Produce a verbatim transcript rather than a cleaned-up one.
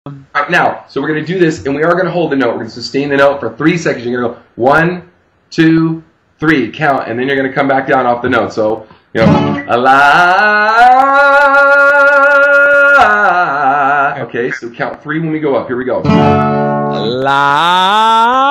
All right, now, so we're going to do this, and we are going to hold the note. We're going to sustain the note for three seconds. You're going to go one, two, three, count, and then you're going to come back down off the note. So, you know, a la. Okay, so count three when we go up. Here we go. La.